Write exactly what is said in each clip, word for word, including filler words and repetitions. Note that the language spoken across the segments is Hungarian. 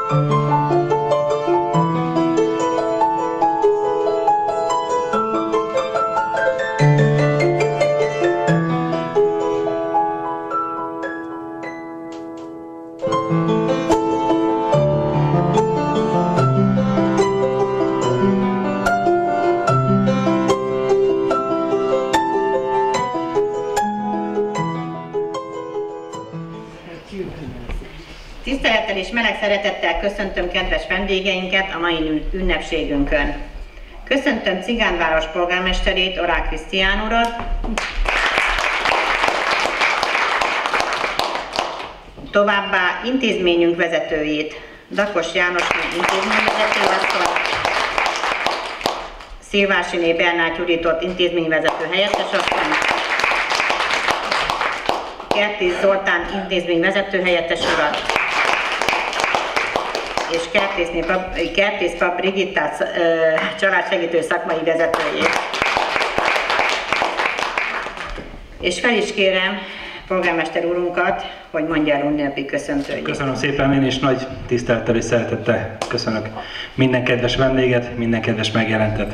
Tisztelettel és meleg szeretettel köszöntöm kedves vendégeinket a mai ünnepségünkön. Köszöntöm Cigánváros polgármesterét, Orál Krisztián urat, továbbá intézményünk vezetőjét, Dakos János intézményvezető asszony, Szilvásiné Bernát Juditot intézményvezető helyettes asszony, Kertész Zoltán intézményvezető helyettes urat, és Kertész Pap Brigittát családsegítő szakmai vezetőjét. És fel is kérem polgármester úrunkat, hogy mondja el ünnepi köszöntőjét. Köszönöm szépen, én is nagy tisztelettel és szeretettel köszönök minden kedves vendéget, minden kedves megjelentet.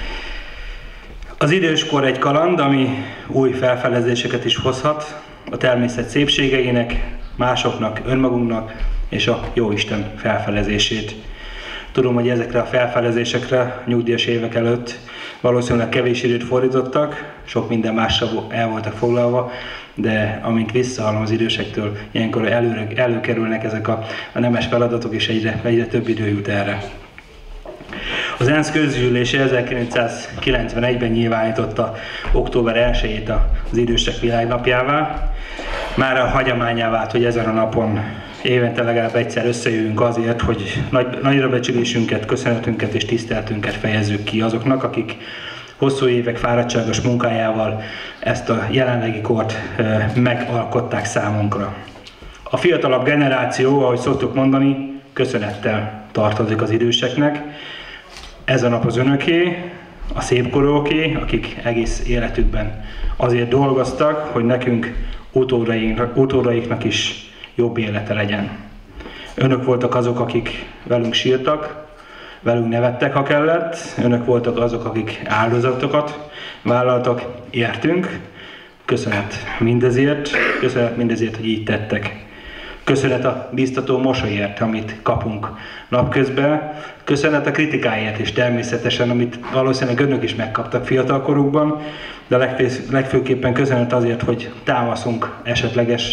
Az időskor egy kaland, ami új felfedezéseket is hozhat a természet szépségeinek, másoknak, önmagunknak és a Jóisten felfedezését. Tudom, hogy ezekre a felfedezésekre nyugdíjas évek előtt valószínűleg kevés időt fordítottak, sok minden mással el voltak foglalva, de amint visszahallom az idősektől, ilyenkor előre, előkerülnek ezek a, a nemes feladatok, és egyre, egyre több idő jut erre. Az ENSZ közgyűlése ezerkilencszázkilencvenegyben nyilvánította október elsejét az idősek világnapjává. Már a hagyományá vált, hogy ezen a napon évente legalább egyszer összejövünk azért, hogy nagy, nagyra becsülésünket, köszönetünket és tiszteletünket fejezzük ki azoknak, akik hosszú évek fáradtságos munkájával ezt a jelenlegi kort e, megalkották számunkra. A fiatalabb generáció, ahogy szoktuk mondani, köszönettel tartozik az időseknek. Ez a nap az önöké, a szépkorúké, akik egész életükben azért dolgoztak, hogy nekünk utódaiknak is jobb élete legyen. Önök voltak azok, akik velünk sírtak, velünk nevettek, ha kellett. Önök voltak azok, akik áldozatokat vállaltak, értünk. Köszönet mindezért, köszönet mindezért, hogy így tettek. Köszönet a biztató mosolyért, amit kapunk napközben. Köszönet a kritikáért is természetesen, amit valószínűleg önök is megkaptak fiatalkorukban, de legfőképpen köszönet azért, hogy támaszunk esetleges,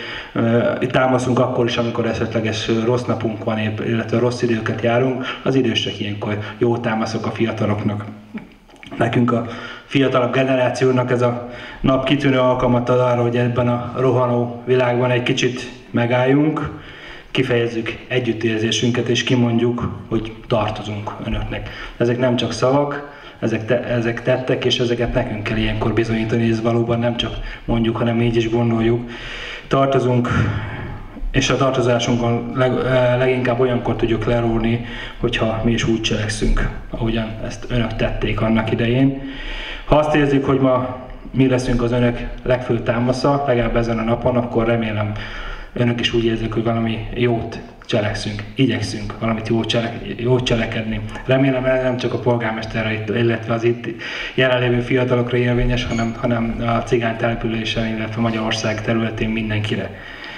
támaszunk akkor is, amikor esetleges rossz napunk van, illetve rossz időket járunk. Az idősek ilyenkor jó támaszok a fiataloknak. Nekünk a fiatalabb generációnak ez a nap kitűnő alkalmat ad arra, hogy ebben a rohanó világban egy kicsit megálljunk, kifejezzük együttérzésünket és kimondjuk, hogy tartozunk önöknek. Ezek nem csak szavak, ezek, te, ezek tettek, és ezeket nekünk kell ilyenkor bizonyítani, ez valóban nem csak mondjuk, hanem így is gondoljuk. Tartozunk, és a tartozásunkon leg, leginkább olyankor tudjuk lerólni, hogyha mi is úgy cselekszünk, ahogyan ezt önök tették annak idején. Ha azt érzik, hogy ma mi leszünk az önök legfőbb támasza, legalább ezen a napon, akkor remélem önök is úgy érzik, hogy valami jót cselekszünk, igyekszünk valamit jót, cselek, jót cselekedni. Remélem nem csak a polgármesterre, illetve az itt jelenlévő fiatalokra érvényes, hanem, hanem a cigány településen, illetve Magyarország területén mindenkire.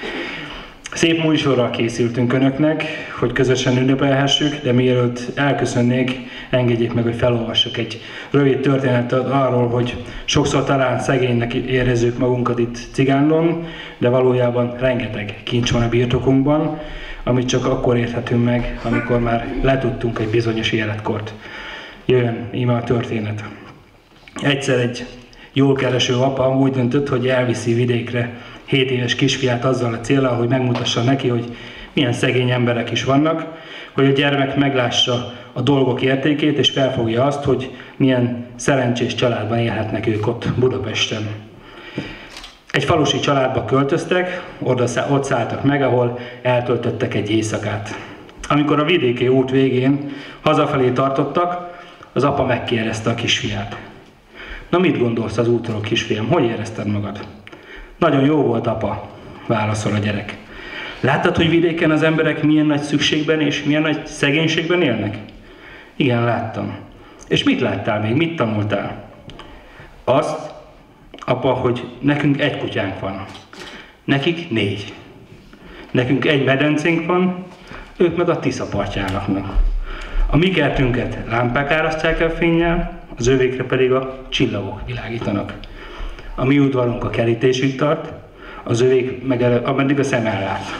Szép műsorral készültünk önöknek, hogy közösen ünnepelhessük, de mielőtt elköszönnék, engedjék meg, hogy felolvassak egy rövid történetet arról, hogy sokszor talán szegénynek érezzük magunkat itt Cigánlón, de valójában rengeteg kincs van a birtokunkban, amit csak akkor érthetünk meg, amikor már letudtunk egy bizonyos életkort. Jöjjön íme a történet. Egyszer egy jól kereső apa úgy döntött, hogy elviszi vidékre hét éves kisfiát azzal a céllal, hogy megmutassa neki, hogy milyen szegény emberek is vannak, hogy a gyermek meglássa a dolgok értékét, és felfogja azt, hogy milyen szerencsés családban élhetnek ők ott Budapesten. Egy falusi családba költöztek, oda, ott szálltak meg, ahol eltöltöttek egy éjszakát. Amikor a vidéki út végén hazafelé tartottak, az apa megkérdezte a kisfiát. Na, mit gondolsz az útról, kisfiam? Hogy érezted magad? Nagyon jó volt, apa, válaszol a gyerek. Láttad, hogy vidéken az emberek milyen nagy szükségben és milyen nagy szegénységben élnek? Igen, láttam. És mit láttál még? Mit tanultál? Azt, apa, hogy nekünk egy kutyánk van. Nekik négy. Nekünk egy medencénk van, ők meg a Tisza partján laknak. A mi kertünket lámpák árasztják el fénnyel, az övékre pedig a csillagok világítanak. A mi udvarunk a kerítésig tart, az övék meg ameddig a szem ellát.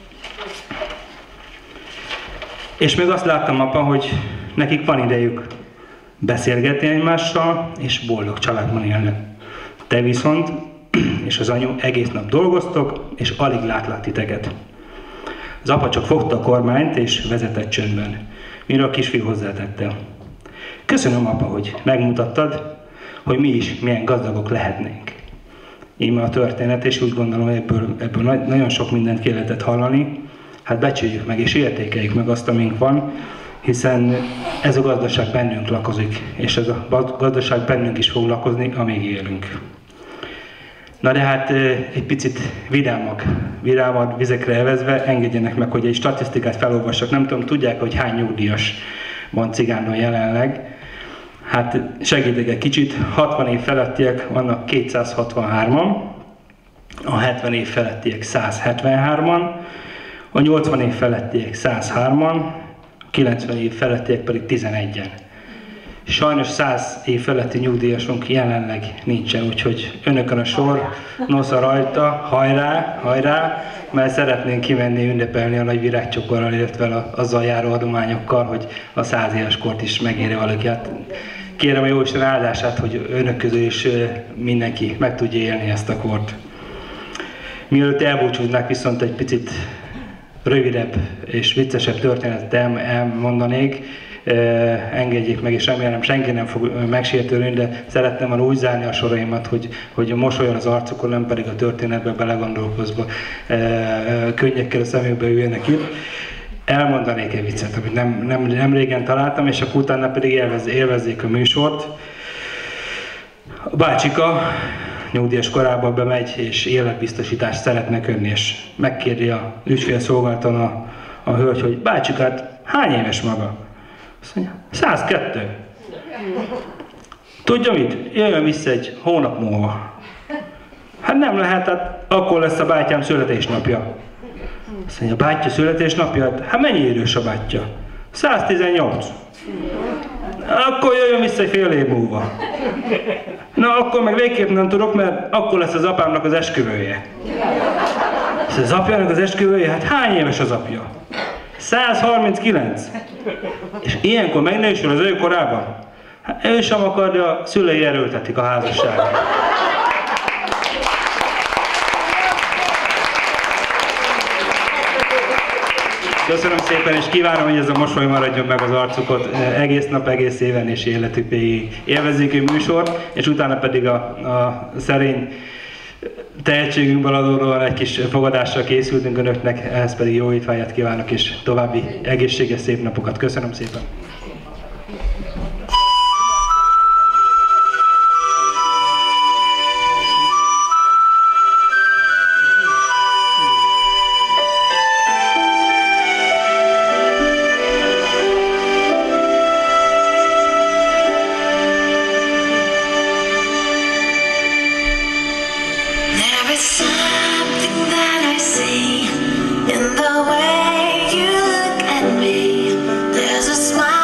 És még azt láttam, apa, hogy nekik van idejük beszélgetni egymással, és boldog családban élnek. Te viszont, és az anyu egész nap dolgoztok, és alig látlak titeket. Az apa csak fogta a kormányt, és vezetett csöndben, mire a kisfiú hozzátette. Köszönöm, apa, hogy megmutattad, hogy mi is milyen gazdagok lehetnénk. Íme a történet, és úgy gondolom, hogy ebből, ebből nagyon sok mindent ki lehetett hallani. Hát becsüljük meg, és értékeljük meg azt, amink van, hiszen ez a gazdaság bennünk lakozik, és ez a gazdaság bennünk is fog lakozni, amíg élünk. Na de hát egy picit vidámak, vidámabb vizekre evezve, engedjenek meg, hogy egy statisztikát felolvassak. Nem tudom, tudják, hogy hány nyugdíjas van Cigánon jelenleg? Hát segítek egy kicsit, hatvan év felettiek vannak kétszázhatvanhárman, a hetven év felettiek százhetvenhárman, a nyolcvan év felettiek százhárman, a kilencven év felettiek pedig tizenegyen. Sajnos száz év feletti nyugdíjasunk jelenleg nincsen, úgyhogy önökön a sor, nosza rajta, hajrá, hajrá, mert szeretnénk kimenni ünnepelni a nagy virágcsokorral, illetve azzal járó adományokkal, hogy a száz éves kort is megéri valaki. Hát kérem a Jóisten áldását, hogy önök közül is mindenki meg tudja élni ezt a kort. Mielőtt elbúcsúznák, viszont egy picit rövidebb és viccesebb történetet elmondanék. Engedjék meg, és remélem senki nem fog megsértődni, de szeretném már úgy zárni a soraimat, hogy, hogy mosolyon az arcukon, nem pedig a történetbe belegondolkozva könnyekkel a szemükbe üljenek itt. Elmondanék egy viccet, amit nem, nem, nem régen találtam, és akkor utána pedig élvez, élvezzék a műsort. A bácsika nyugdíjas korában bemegy, és életbiztosítást szeretne könni, és megkérdi a ügyfélszolgálton a, a hölgy, hogy bácsikát, hány éves maga? Azt mondja, százkettő. Tudja mit? Jöjjön vissza egy hónap múlva. Hát nem lehet, hát akkor lesz a bátyám születésnapja. Azt mondja, bátyja születésnapja? Hát mennyi idős a bátyja? száztizennyolc. Akkor jöjjön vissza egy fél év múlva. Na, akkor meg végképp nem tudok, mert akkor lesz az apámnak az esküvője. Az apjának az esküvője? Hát hány éves az apja? százharminckilenc. És ilyenkor megnősül az ő korában? Hát ő sem akar, de a szülei erőltetik a házasságot. Köszönöm szépen, és kívánom, hogy ez a mosoly maradjon meg az arcukot egész nap, egész éven és életük végig. Élvezzék a műsort, és utána pedig a, a szerény tehetségünkből adódóan egy kis fogadással készültünk önöknek, ehhez pedig jó étvágyat kívánok, és további egészséges, szép napokat. Köszönöm szépen! In the way you look at me, there's a smile.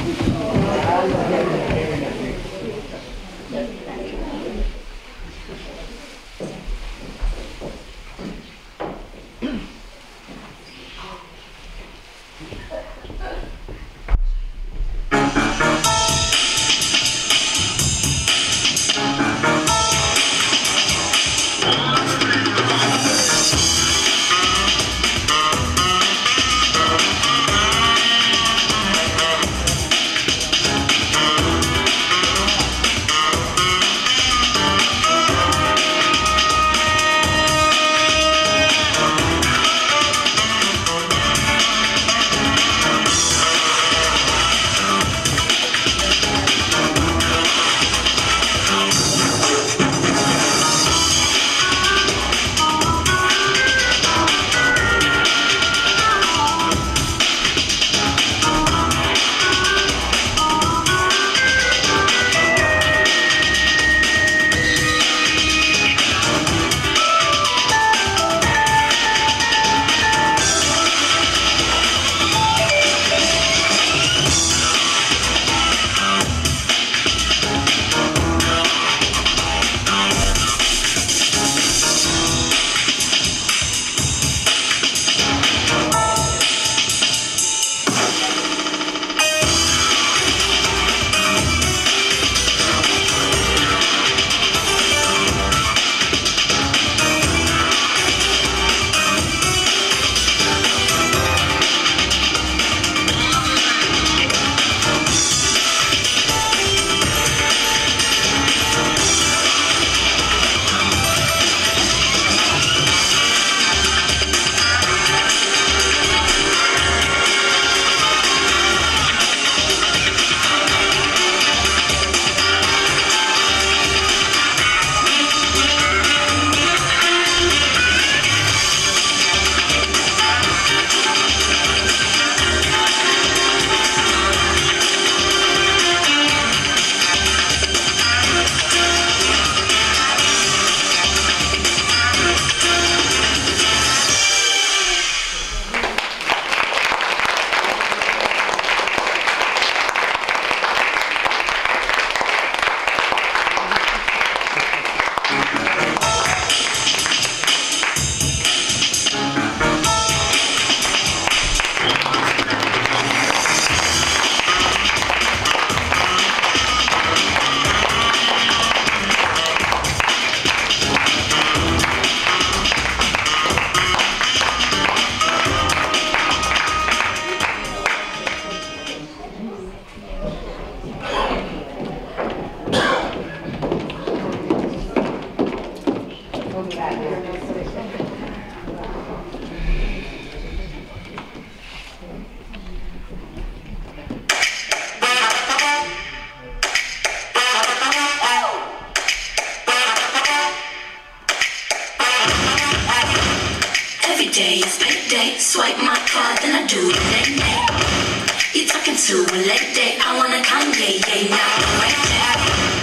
day, it's payday. Swipe my card, then I do the late night. You talking to a late day? I wanna Kanye, yeah, now the right day.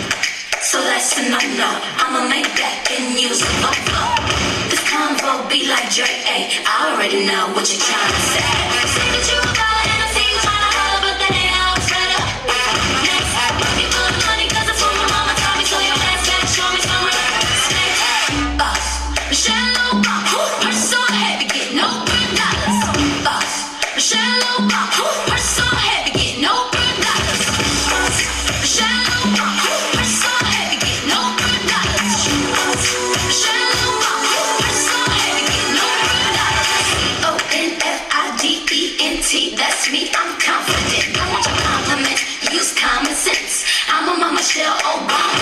So that's a no-no. I'ma make that and use the vote. This convo be like Drake, ayy. I already know what you're trying to say. Say that you about and I see you trying to holler, but that ain't how it's set up. Next, looking for the money, cause it's what my mama taught me. So your ass back, show me some respect. Boss, Michelle Obama, purse so heavy, get no good dollars. Boss, Michelle Obama, purse so heavy, get no good dollars. Boss, Michelle Obama, purse so heavy, get no good dollars. Michelle Obama, purse so heavy, get no good dollars. O N F I D E N T, that's me, I'm confident. I want your compliment, use common sense. I'm a mama Michelle Obama.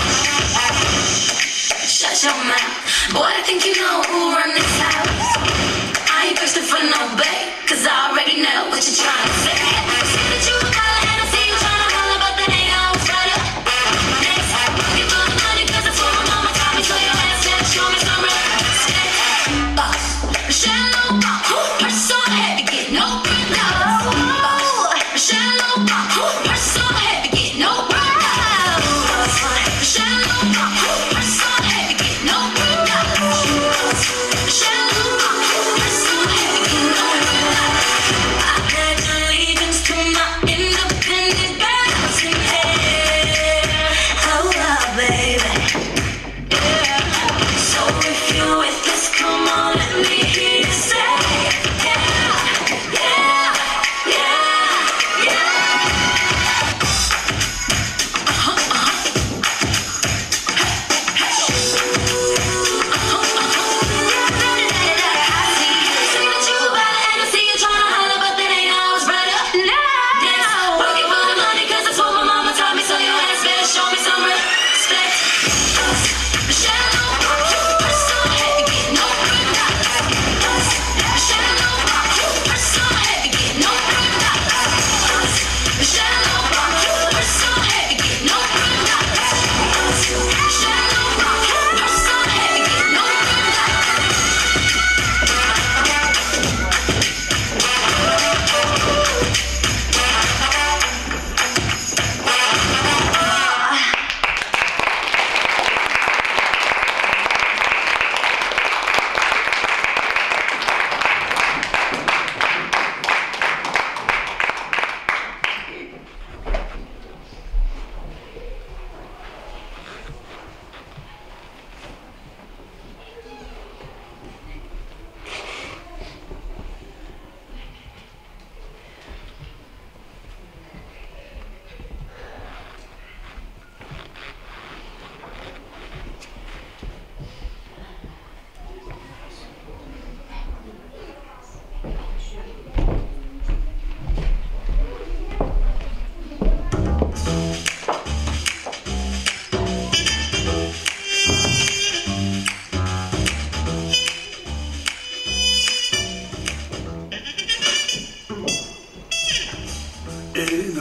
Shut your mouth, boy, I think you know who run this house. I ain't thirsty for no bait, cause I already know what you're trying to say. Say that you a caller and I see you trying to holler, but that ain't how it's set up. Next, looking for the money, cause it's what my mama taught me. So your ass better show me some respect. Boss, Michelle Obama, purse so heavy, get no good dollars. Boss, Michelle Obama, purse so heavy, get no good dollars. Michelle Obama, purse so heavy, get no good dollars. Michelle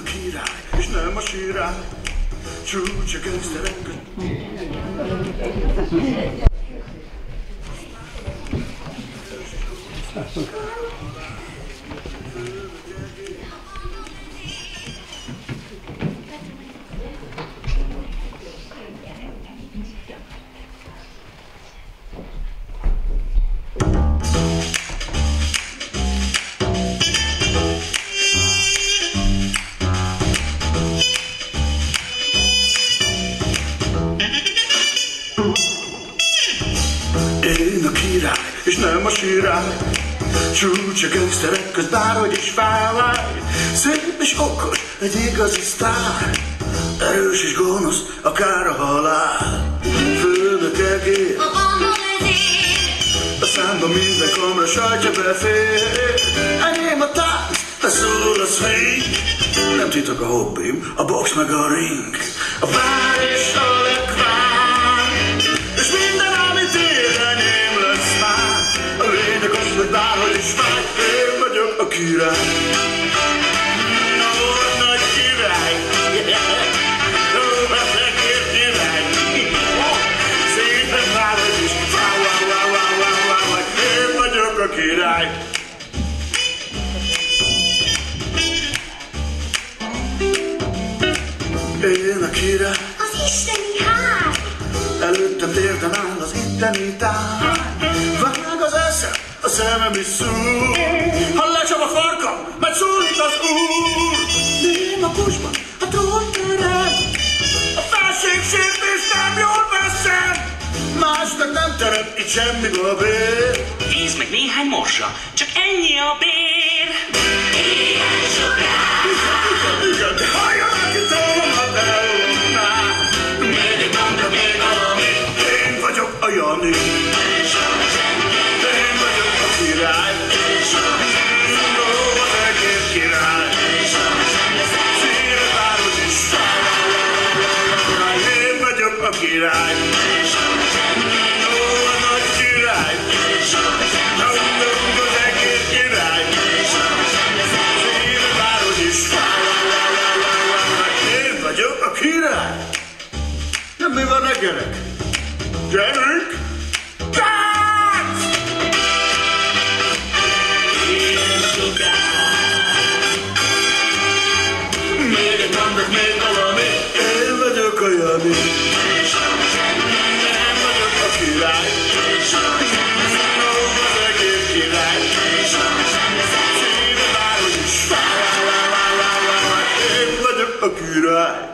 a király, és nem a sirály, csúcs a gangsterek között. Én a király, és nem a sirály, csúcs a gangsterek közt, bárhogy is fáj. Szép és okos, egy igazi sztár, erős és gonosz, akár a halál. Főnök egér, a számba minden kamra sajtja befér. Enyém a tánc, te szól a swing, nem titok a hobbim, a box meg a ring. A bár és a lekvár, és minden, amit ér, enyém lesz már. A lényeg az, hogy bárhogy is fáj, én vagyok a király. Ó, nagy király, ó, fehér király. Szépen bárhogy is fáj, wow, wow, wow, wow, wow, én vagyok a király. Én a király, az isteni ház. előttem térden áll az itteni táj. Vág az eszem, a szemem is szúr, ha lecsap a farkam, mert szólít az úr. Én a kusban, a trónteren, a felségsértés nem jól veszem. Másnak nem teremt itt semmiből bér. Nézd meg néhány morzsa, csak ennyi a bér. Ilyen során. Igen, de halljanak itt szólómat elvonná. Még egy mondat, még valami. Én vagyok a Jani, én vagyok a király. Ó, az egész király. Szíve város is. Én vagyok a király. Ó, a nagy király. Az egész király. Szíve város is. Én vagyok a király. De mi van a gyerek? Gyerünk! Tánc! Még egy mondat, még valami. Én vagyok a Jani. Én vagyok a király. Ó, az egész király. Szíve város is. Én vagyok a király.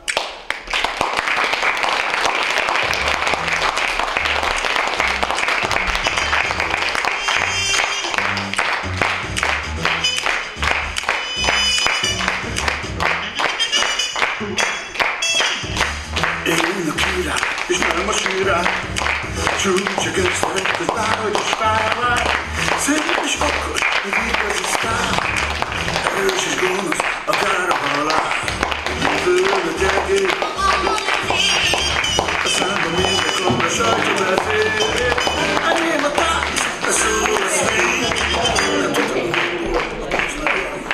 Én a király, és nem a sirály, csúcs a gangsterek közt, bárhogy is fáj. Szép és okos, egy igazi sztár, erős és gonosz, akár a halál. Főnök egér, a számba minden kamra sajtja befér. Enyém a tánc, te szól a swing, nem tudom, a box meg a ring.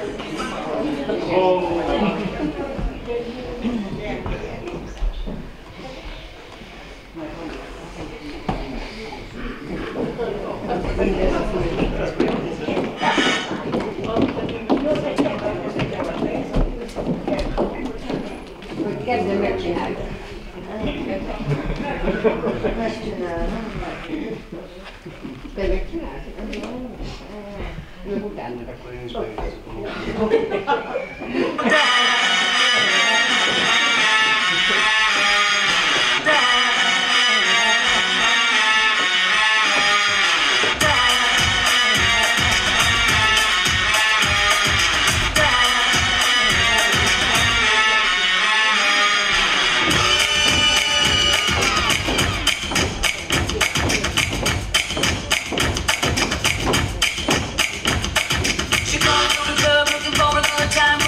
Kezdem megcsinálni. Megcsinálom. Te megcsinálsz? Meg utána. Akkor én is She gone to the club looking for another time.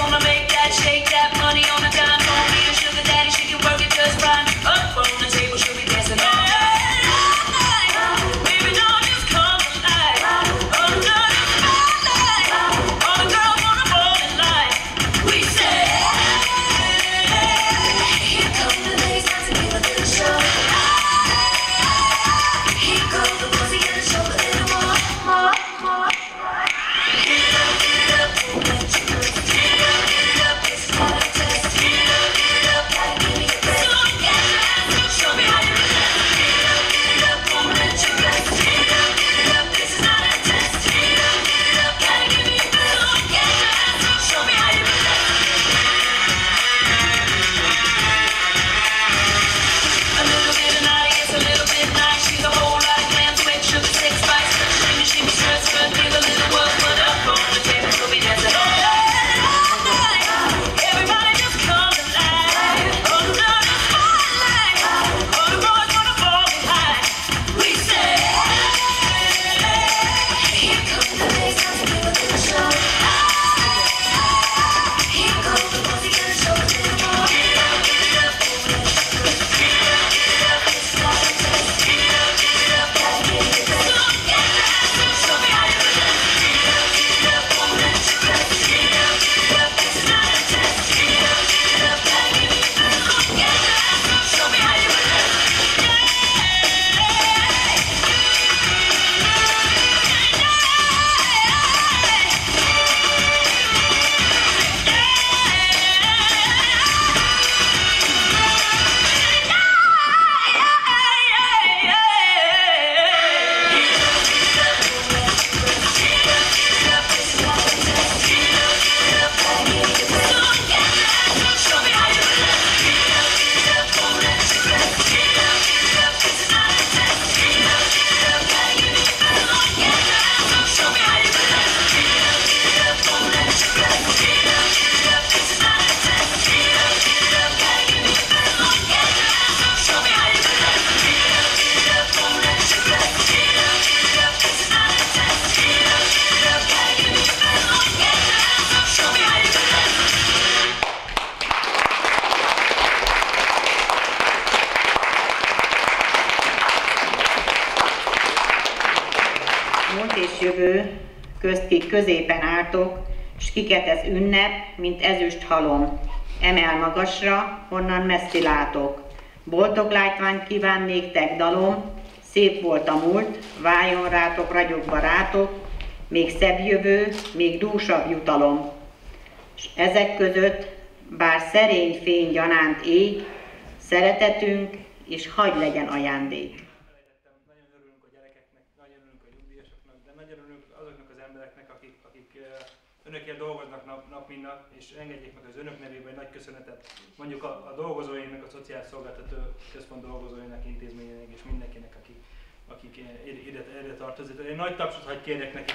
jövő, közt kik középen álltok, s kiket ez ünnep, mint ezüst halom. Emel magasra, honnan messzi látok. Boldog látványt kíván néktek dalom, szép volt a múlt, váljon rátok ragyog barátok, még szebb jövő, még dúsabb jutalom. S ezek között, bár szerény fény gyanánt ég, szeretetünk, és hagy legyen ajándék. Nagyon örülünk a gyerekeknek, nagyon örülünk a nyugdíjasoknak, de nagyon örülünk azoknak az embereknek, akik, akik önökért dolgoznak nap, nap mint nap, és engedjék meg az önök nevében egy nagy köszönetet mondjuk a, a dolgozóinknak, a Szociális Szolgáltató Központ dolgozóinak, intézményének és mindenkinek, akik, akik ide, ide, ide tartozik. Egy nagy tapsot hagy kérjek nekik.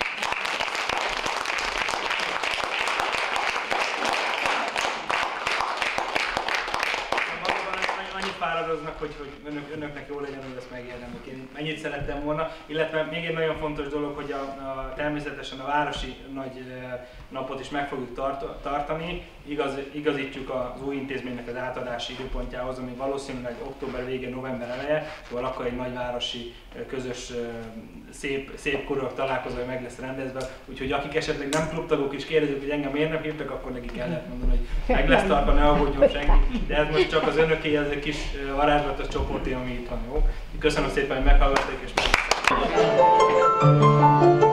Annyit fáradoznak, hogy, hogy önök, önöknek jó legyen, hogy ezt megérdemlik. Én ennyit szerettem volna, illetve még egy nagyon fontos dolog, hogy a, a, természetesen a városi nagy e, napot is meg fogjuk tart, tartani. Igaz, igazítjuk az új intézménynek az átadási időpontjához, ami valószínűleg október vége, november eleje, szóval akkor egy nagyvárosi közös szép, szép korok találkozója meg lesz rendezve. Úgyhogy akik esetleg nem klubtagok is kérdezik, hogy engem miért nem hívtak, akkor neki kell lehet mondani, hogy meg lesz tartva, ne aggódjon senki. De ez most csak az önöké, ez egy kis varázslatos csoporté, ami itt van, jó? Köszönöm szépen, hogy meghallgatták és meg